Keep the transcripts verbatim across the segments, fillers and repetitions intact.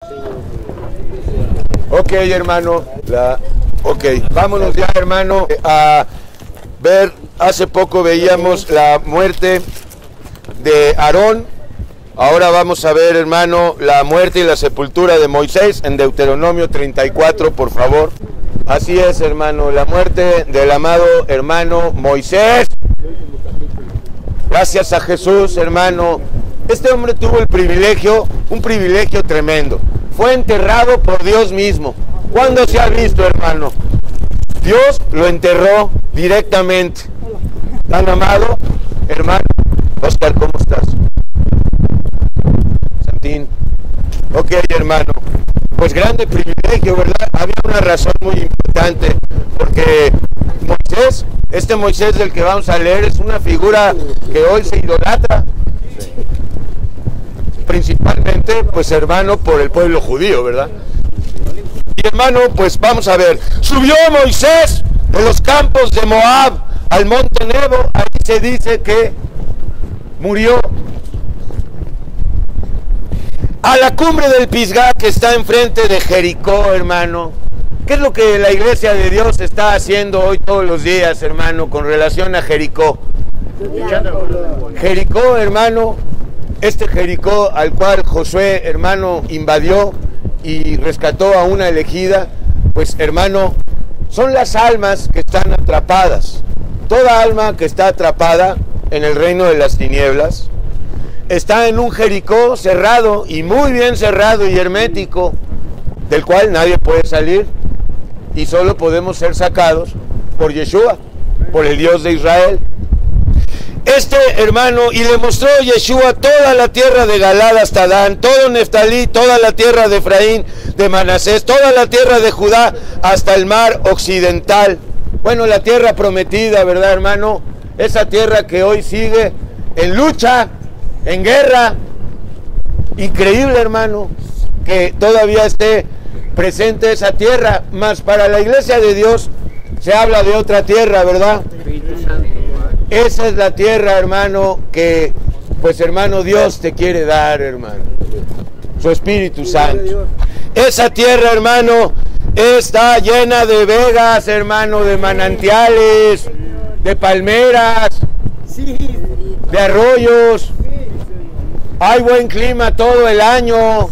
Ok, hermano. La... Ok, vámonos ya, hermano, a ver. Hace poco veíamos la muerte de Aarón. Ahora vamos a ver, hermano, la muerte y la sepultura de Moisés en Deuteronomio treinta y cuatro, por favor. Así es, hermano, la muerte del amado hermano Moisés. Gracias a Jesús, hermano. Este hombre tuvo el privilegio, un privilegio tremendo. Fue enterrado por Dios mismo. ¿Cuándo se ha visto, hermano? Dios lo enterró directamente. Tan amado hermano Oscar, ¿cómo estás? Santín. Ok, hermano. Pues grande privilegio, ¿verdad? Había una razón muy importante, porque Moisés, este Moisés del que vamos a leer, es una figura que hoy se idolatra, principalmente, pues hermano, por el pueblo judío, ¿verdad? Y hermano, pues vamos a ver, subió Moisés de los campos de Moab al monte Nebo, ahí se dice que murió. A la cumbre del Pisgah, que está enfrente de Jericó, hermano. ¿Qué es lo que la iglesia de Dios está haciendo hoy todos los días, hermano, con relación a Jericó? Jericó, hermano, este Jericó al cual Josué, hermano, invadió y rescató a una elegida, pues, hermano, son las almas que están atrapadas. Toda alma que está atrapada en el reino de las tinieblas está en un Jericó cerrado, y muy bien cerrado y hermético, del cual nadie puede salir, y solo podemos ser sacados por Yeshua, por el Dios de Israel. Este, hermano, y le mostró Yeshua toda la tierra de Galad hasta Dan, todo Neftalí, toda la tierra de Efraín, de Manasés, toda la tierra de Judá hasta el mar occidental. Bueno, la tierra prometida, ¿verdad, hermano? Esa tierra que hoy sigue en lucha, en guerra. Increíble, hermano, que todavía esté presente esa tierra, mas para la iglesia de Dios se habla de otra tierra, ¿verdad? Esa es la tierra, hermano, que, pues, hermano, Dios te quiere dar, hermano, su Espíritu Santo. Esa tierra, hermano, está llena de vegas, hermano, de manantiales, de palmeras, de arroyos. Hay buen clima todo el año.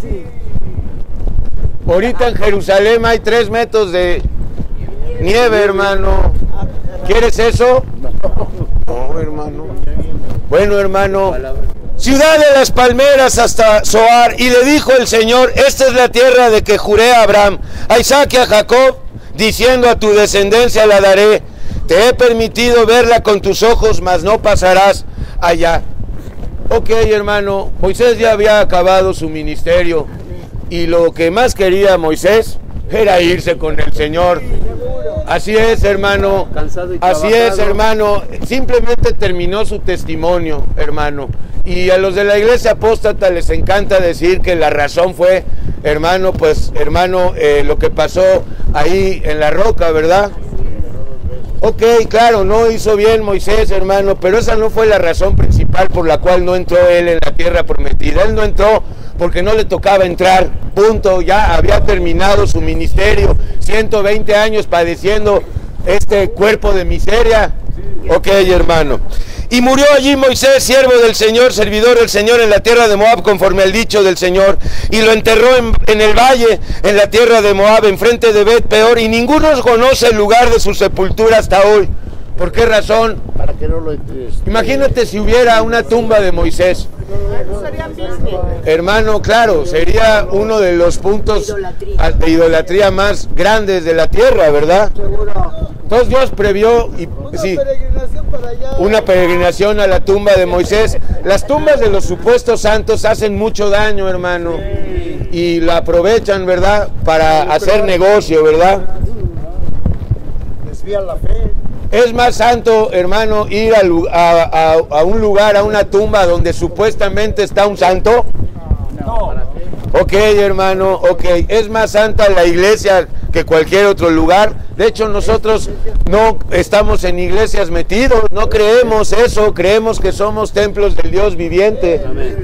Ahorita en Jerusalén hay tres metros de nieve, hermano. ¿Quieres eso? No, hermano. Bueno, hermano. Ciudad de las palmeras hasta Zoar. Y le dijo el Señor: esta es la tierra de que juré a Abraham, a Isaac y a Jacob, diciendo: a tu descendencia la daré. Te he permitido verla con tus ojos, mas no pasarás allá. Ok, hermano, Moisés ya había acabado su ministerio, y lo que más quería Moisés era irse con el Señor. Así es, hermano, así es, hermano, simplemente terminó su testimonio, hermano. Y a los de la iglesia apóstata les encanta decir que la razón fue, hermano, pues, hermano, eh, lo que pasó ahí en la roca, ¿verdad? Ok, claro, no hizo bien Moisés, hermano, pero esa no fue la razón principal por la cual no entró él en la tierra prometida. Él no entró porque no le tocaba entrar, punto. Ya había terminado su ministerio, ciento veinte años padeciendo este cuerpo de miseria. Ok, hermano. Y murió allí Moisés, siervo del Señor, servidor del Señor, en la tierra de Moab, conforme al dicho del Señor, y lo enterró en, en el valle, en la tierra de Moab, enfrente de Bet Peor, y ninguno conoce el lugar de su sepultura hasta hoy. ¿Por qué razón? Para que no lo entres. Imagínate si hubiera una tumba de Moisés. Hermano, claro, sería uno de los puntos de idolatría más grandes de la tierra, ¿verdad? Entonces Dios previó y, sí, una peregrinación a la tumba de Moisés. Las tumbas de los supuestos santos hacen mucho daño, hermano, y la aprovechan, ¿verdad?, para hacer negocio, ¿verdad? Desvían la fe. Es más santo, hermano, ir a, a, a, a un lugar, a una tumba donde supuestamente está un santo. No. Ok, hermano, ok. Es más santa la iglesia que cualquier otro lugar. De hecho, nosotros no estamos en iglesias metidos, no creemos eso, creemos que somos templos del Dios viviente. Amén.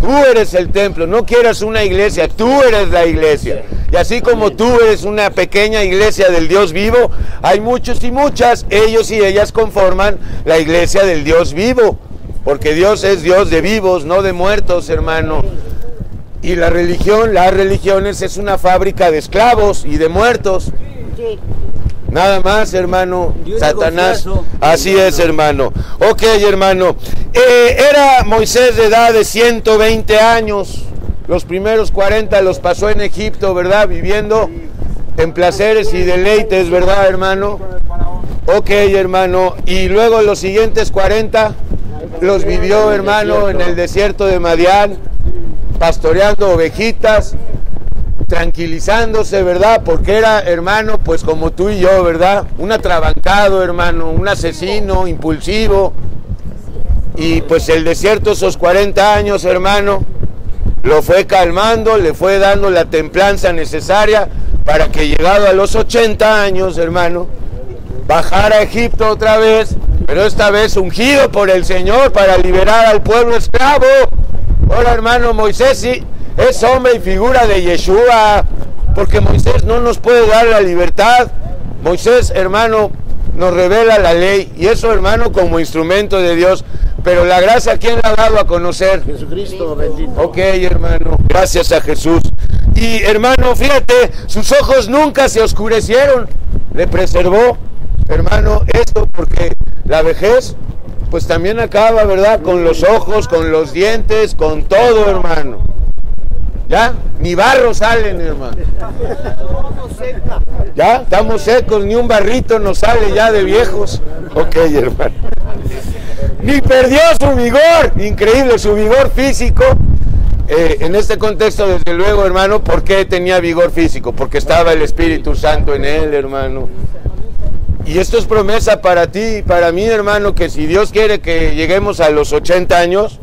Tú eres el templo, no quieras una iglesia, tú eres la iglesia. Y así como tú eres una pequeña iglesia del Dios vivo, hay muchos y muchas, ellos y ellas conforman la iglesia del Dios vivo. Porque Dios es Dios de vivos, no de muertos, hermano. Y la religión, las religiones es una fábrica de esclavos y de muertos. Nada más, hermano. Satanás. Así es, hermano. Ok, hermano. Eh, era Moisés de edad de ciento veinte años. Los primeros cuarenta los pasó en Egipto, ¿verdad? Viviendo en placeres y deleites, ¿verdad, hermano? Ok, hermano. Y luego los siguientes cuarenta los vivió, hermano, en el desierto de Madián, pastoreando ovejitas, tranquilizándose, ¿verdad? Porque era, hermano, pues como tú y yo, ¿verdad? Un atrabancado, hermano, un asesino impulsivo. Y pues el desierto, esos cuarenta años, hermano, lo fue calmando, le fue dando la templanza necesaria para que llegado a los ochenta años, hermano, bajara a Egipto otra vez, pero esta vez ungido por el Señor para liberar al pueblo esclavo. Ahora, hermano, Moisés sí es hombre y figura de Yeshua, porque Moisés no nos puede dar la libertad. Moisés, hermano, nos revela la ley, y eso, hermano, como instrumento de Dios. Pero la gracia, ¿quién la ha dado a conocer? Jesucristo, bendito. Ok, hermano, gracias a Jesús. Y, hermano, fíjate, sus ojos nunca se oscurecieron, le preservó, hermano, esto porque la vejez, pues también acaba, ¿verdad? Con los ojos, con los dientes, con todo, hermano. ¿Ya? Ni barro salen, hermano. ¿Ya? Estamos secos, ni un barrito nos sale ya de viejos. Ok, hermano. Ni perdió su vigor, increíble, su vigor físico. Eh, en este contexto, desde luego, hermano, ¿por qué tenía vigor físico? Porque estaba el Espíritu Santo en él, hermano. Y esto es promesa para ti y para mí, hermano, que si Dios quiere que lleguemos a los ochenta años,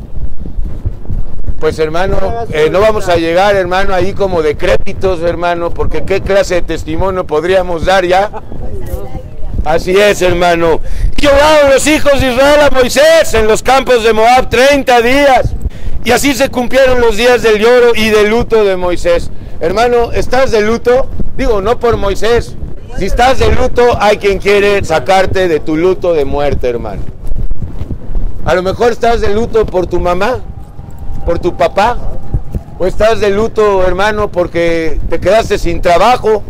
pues, hermano, eh, no vamos a llegar, hermano, ahí como decrépitos, hermano, porque qué clase de testimonio podríamos dar ya. Así es, hermano. Y lloraron los hijos de Israel a Moisés en los campos de Moab treinta días. Y así se cumplieron los días del lloro y del luto de Moisés. Hermano, ¿estás de luto? Digo, no por Moisés. Si estás de luto, hay quien quiere sacarte de tu luto de muerte, hermano. A lo mejor estás de luto por tu mamá, por tu papá, o estás de luto, hermano, porque te quedaste sin trabajo,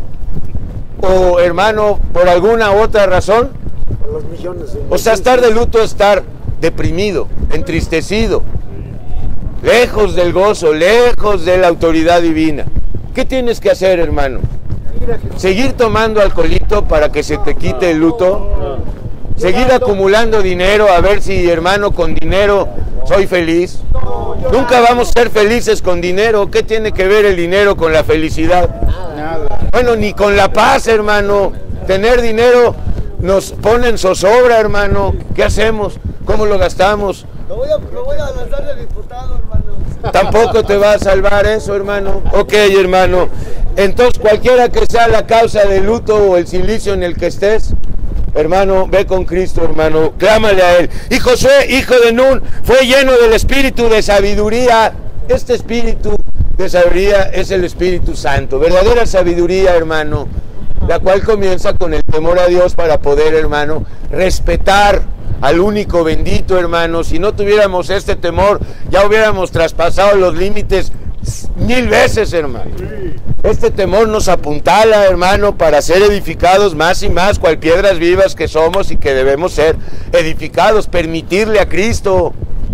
o, hermano, por alguna otra razón. Los millones, o sea, estar de luto es estar deprimido, entristecido, lejos del gozo, lejos de la autoridad divina. ¿Qué tienes que hacer, hermano? ¿Seguir tomando alcoholito para que se te quite el luto? ¿Seguir acumulando dinero a ver si, hermano, con dinero soy feliz? Nunca vamos a ser felices con dinero. ¿Qué tiene que ver el dinero con la felicidad? Bueno, ni con la paz, hermano. Tener dinero nos pone en zozobra, hermano. ¿Qué hacemos? ¿Cómo lo gastamos? Lo voy a, lo voy a lanzar de diputado, hermano. Tampoco te va a salvar eso, hermano. Ok, hermano. Entonces, cualquiera que sea la causa del luto o el silicio en el que estés, hermano, ve con Cristo, hermano. Clámale a Él. Y Josué, hijo de Nun, fue lleno del espíritu de sabiduría. Este espíritu de sabiduría es el Espíritu Santo. Verdadera sabiduría, hermano, la cual comienza con el temor a Dios para poder, hermano, respetar al único bendito, hermano. Si no tuviéramos este temor, ya hubiéramos traspasado los límites mil veces, hermano. Este temor nos apuntala, hermano, para ser edificados más y más, cual piedras vivas que somos y que debemos ser edificados, permitirle a Cristo.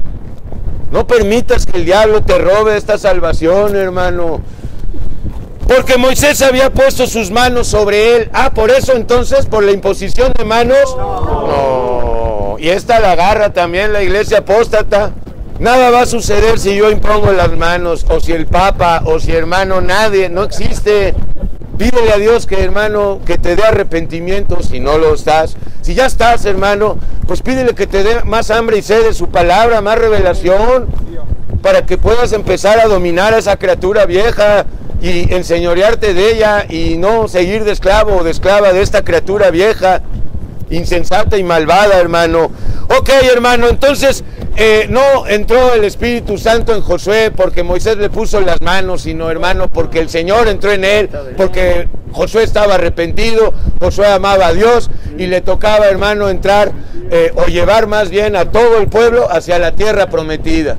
No permitas que el diablo te robe esta salvación, hermano. Porque Moisés había puesto sus manos sobre él. Ah, por eso entonces, por la imposición de manos. No. No. Y esta la agarra también la iglesia apóstata. Nada va a suceder si yo impongo las manos, o si el Papa, o si, hermano, nadie, no existe. Pídele a Dios que, hermano, que te dé arrepentimiento si no lo estás. Si ya estás, hermano, pues pídele que te dé más hambre y sed de su palabra, más revelación, para que puedas empezar a dominar a esa criatura vieja y enseñorearte de ella y no seguir de esclavo o de esclava de esta criatura vieja, insensata y malvada, hermano. Ok, hermano, entonces eh, no entró el Espíritu Santo en Josué porque Moisés le puso las manos, sino, hermano, porque el Señor entró en él, porque Josué estaba arrepentido, Josué amaba a Dios y le tocaba, hermano, entrar eh, o llevar más bien a todo el pueblo hacia la tierra prometida.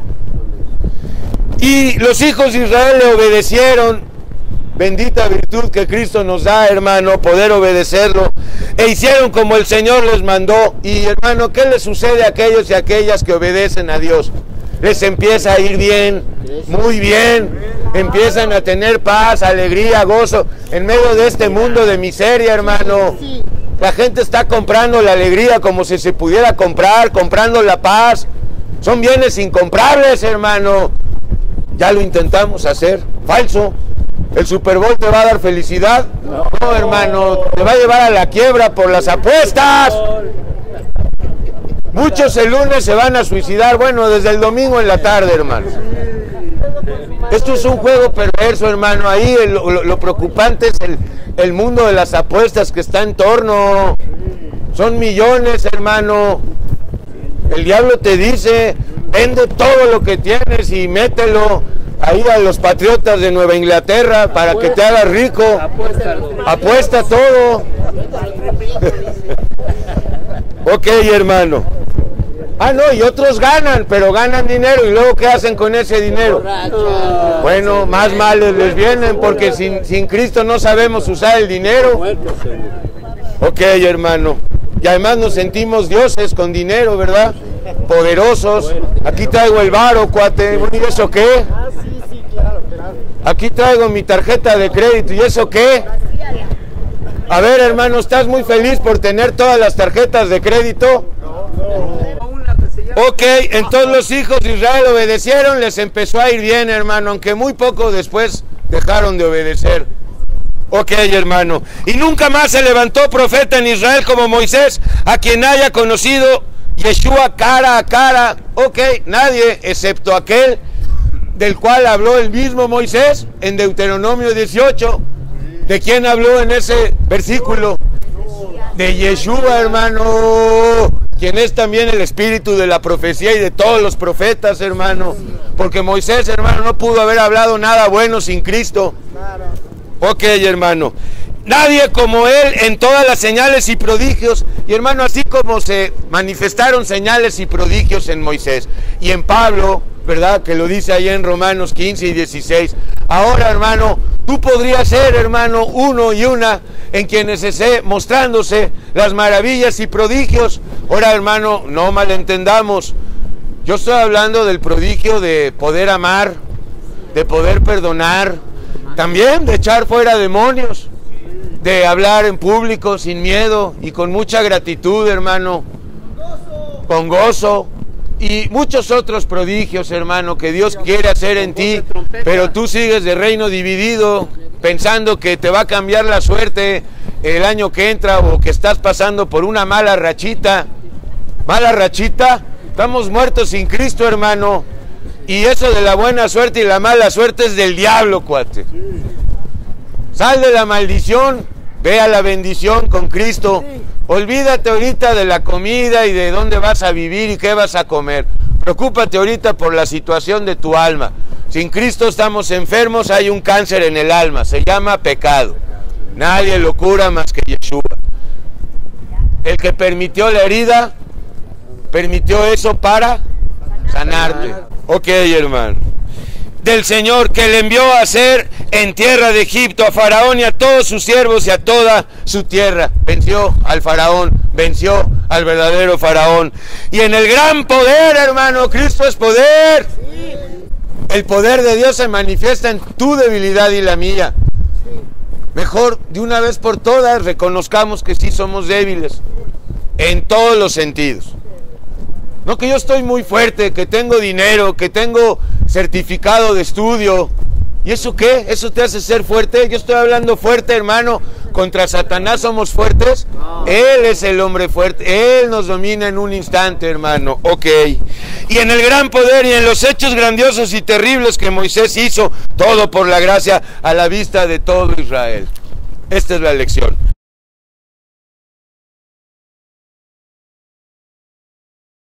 Y los hijos de Israel le obedecieron. Bendita virtud que Cristo nos da, hermano, poder obedecerlo. E hicieron como el Señor les mandó. Y, hermano, ¿qué les sucede a aquellos y a aquellas que obedecen a Dios? Les empieza a ir bien, muy bien. Empiezan a tener paz, alegría, gozo, en medio de este mundo de miseria, hermano. La gente está comprando la alegría como si se pudiera comprar, comprando la paz. Son bienes incomprables, hermano. Ya lo intentamos hacer, falso. ¿El Super Bowl te va a dar felicidad? No, no, hermano, te va a llevar a la quiebra por las apuestas. Muchos el lunes se van a suicidar, bueno, desde el domingo en la tarde, hermano. Esto es un juego perverso, hermano. Ahí el, lo, lo preocupante es el, el mundo de las apuestas que está en torno. Son millones, hermano. El diablo te dice, vende todo lo que tienes y mételo ahí a los Patriotas de Nueva Inglaterra para que te hagas rico. Apuesta todo. Ok, hermano. Ah, no, y otros ganan, pero ganan dinero. ¿Y luego qué hacen con ese dinero? Bueno, más males les vienen, porque sin, sin Cristo no sabemos usar el dinero. Ok, hermano. Y además nos sentimos dioses con dinero, ¿verdad? Poderosos. Aquí traigo el varo, cuate. ¿Y eso qué? Aquí traigo mi tarjeta de crédito. ¿Y eso qué? A ver, hermano, ¿estás muy feliz por tener todas las tarjetas de crédito? Ok, entonces los hijos de Israel obedecieron, les empezó a ir bien, hermano, aunque muy poco después dejaron de obedecer. Ok, hermano. Y nunca más se levantó profeta en Israel como Moisés, a quien haya conocido Yeshua cara a cara. Ok, nadie, excepto aquel del cual habló el mismo Moisés en Deuteronomio dieciocho. ¿De quién habló en ese versículo? De Yeshua, hermano, quien es también el espíritu de la profecía y de todos los profetas, hermano. Porque Moisés, hermano, no pudo haber hablado nada bueno sin Cristo. Ok, hermano. Nadie como él en todas las señales y prodigios. Y, hermano, así como se manifestaron señales y prodigios en Moisés y en Pablo, ¿verdad? Que lo dice ahí en Romanos quince y dieciséis. Ahora, hermano, tú podrías ser, hermano, uno y una en quienes esté mostrándose las maravillas y prodigios. Ahora, hermano, no malentendamos. Yo estoy hablando del prodigio de poder amar, de poder perdonar, también de echar fuera demonios, de hablar en público sin miedo y con mucha gratitud, hermano, con gozo. Y muchos otros prodigios, hermano, que Dios quiere hacer en ti, pero tú sigues de reino dividido, pensando que te va a cambiar la suerte el año que entra o que estás pasando por una mala rachita. ¿Mala rachita? Estamos muertos sin Cristo, hermano. Y eso de la buena suerte y la mala suerte es del diablo, cuate. Sal de la maldición, ve a la bendición con Cristo. Olvídate ahorita de la comida y de dónde vas a vivir y qué vas a comer. Preocúpate ahorita por la situación de tu alma. Sin Cristo estamos enfermos, hay un cáncer en el alma, se llama pecado. Nadie lo cura más que Yeshua. El que permitió la herida, permitió eso para sanarte. Ok, hermano. Del Señor que le envió a hacer en tierra de Egipto a Faraón y a todos sus siervos y a toda su tierra. Venció al Faraón, venció al verdadero Faraón. Y en el gran poder, hermano, Cristo es poder. El poder de Dios se manifiesta en tu debilidad y la mía. Mejor de una vez por todas reconozcamos que sí somos débiles en todos los sentidos. No que yo estoy muy fuerte, que tengo dinero, que tengo certificado de estudio. ¿Y eso qué? ¿Eso te hace ser fuerte? Yo estoy hablando fuerte, hermano. ¿Contra Satanás somos fuertes? No. Él es el hombre fuerte. Él nos domina en un instante, hermano. Ok. Y en el gran poder y en los hechos grandiosos y terribles que Moisés hizo, todo por la gracia a la vista de todo Israel. Esta es la lección.